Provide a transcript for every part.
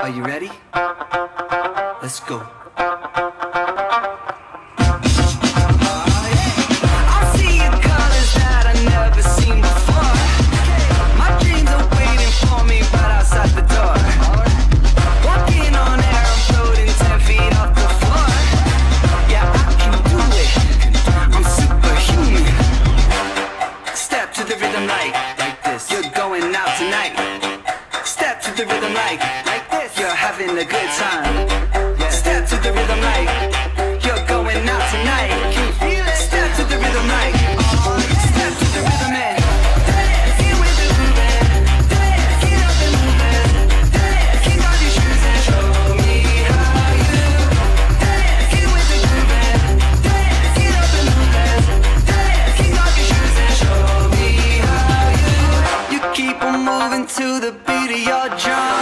Are you ready? Let's go. Having a good time. Step to the rhythm like you're going out tonight. Can you feel it? Step to the rhythm like step to the rhythm and get with the movement. Get up and move it. Kick off your shoes and show me how you get with the movement. Get up and move it. Kick off your shoes and show me how you keep on moving to the beat of your drum.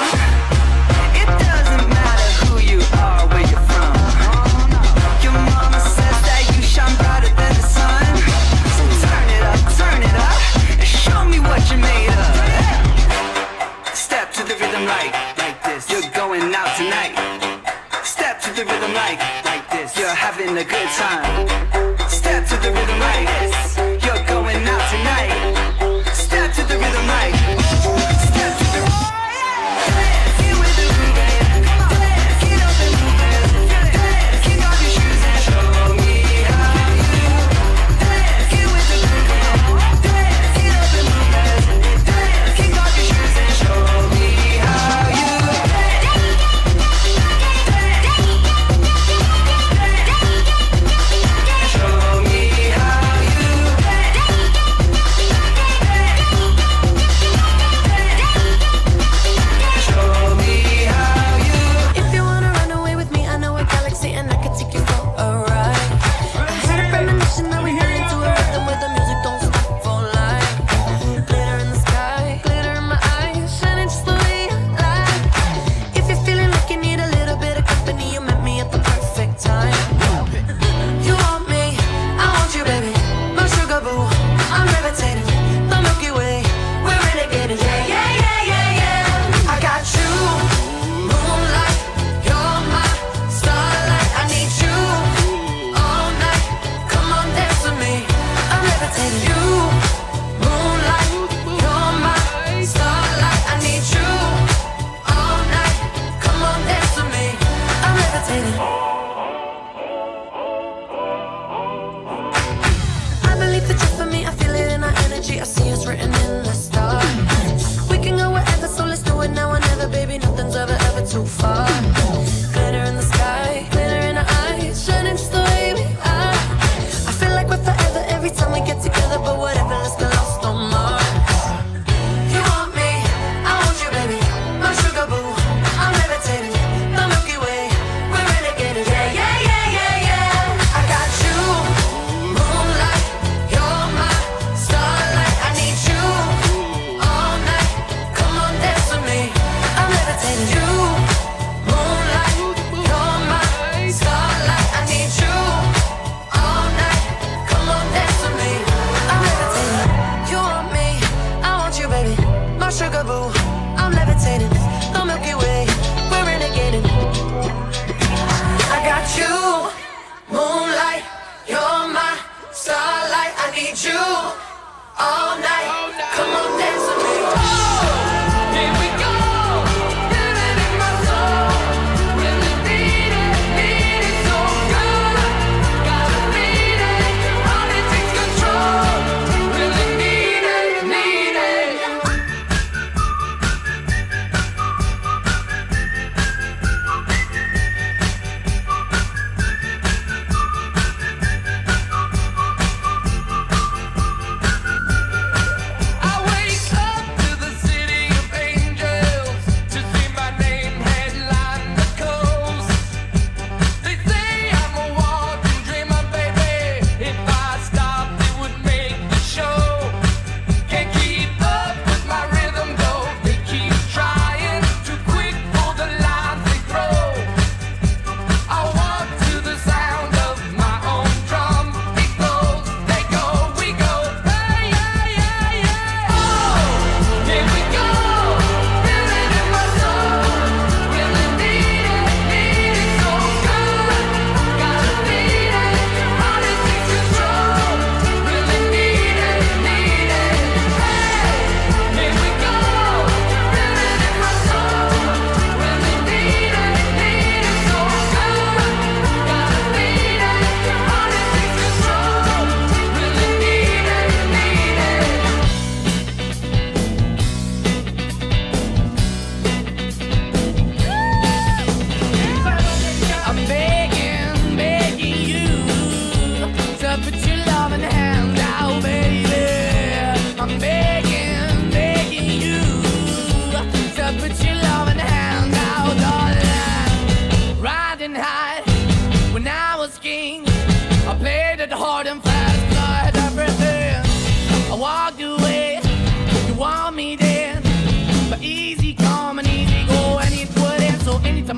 Having a good time. Step to the rhythm like this. You're going out tonight. Step to the rhythm like step to the get with the movement. Get up and move it. Kick off your shoes and show me how you get with the movement. Get up and move it. Kick off your shoes and show me how you show me how you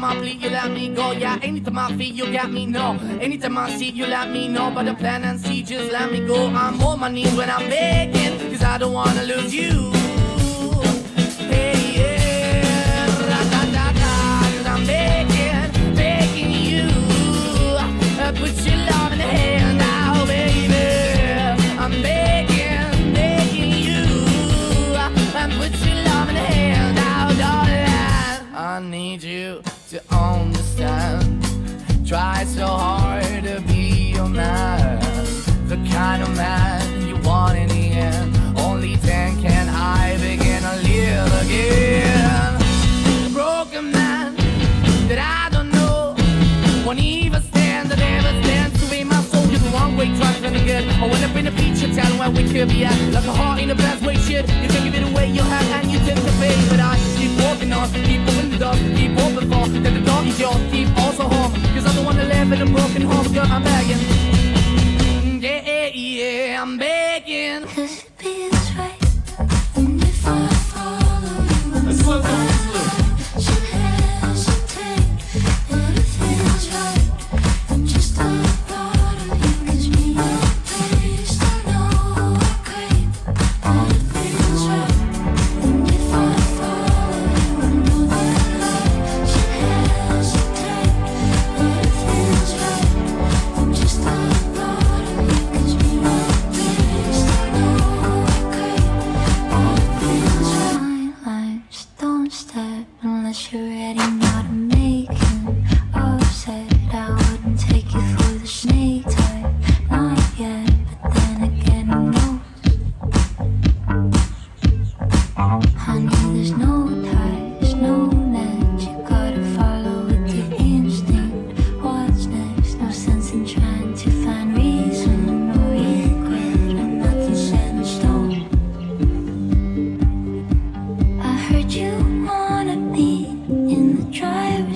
I bleed, you let me go. Yeah, anytime I feel, you got me, no. Anytime I see, you let me know. But the plan and see, just let me go. I'm on my knees when I'm begging, cause I don't wanna lose you. Hey, yeah, ra-da-da-da, cause I'm begging you. Put your love in the hand now, baby. I'm begging you. Put your love in the hand now, darling. I need you to understand. Try so hard to be your man, the kind of man you want in the end. Only then can I begin to live again. Broken man that I don't know won't even stand, that never stands to be my soul. You're the wrong way, trying to get. I went up in a feature town where we could be at, like a heart in a best way, shit. You can give it away, you have, and you take the pay. But I keep walking on, keep moving the door, keep open for, that the door is yours, keep also home. Cause I don't wanna live in a broken home, girl, I'm begging. Yeah, yeah, I'm begging. Cause it feels right, and if I follow you, let's look at should hesitate, but it feels right, and just the thought of you gives me a taste. I know I crave, but it feels right, and if I follow you, I know that love should hesitate, but it feels right, and just the thought of you gives me a taste. I know I crave, but it feels right. My lines don't step unless you're ready, not a making upset. I wouldn't take you for the snake type, not yet, but then again, who knows? Honey, there's no ties, no net. You gotta follow with your instinct. What's next? No sense in trying to find reason or regret, and nothing's set in stone. I heard you wanna be in the driver's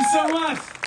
so much.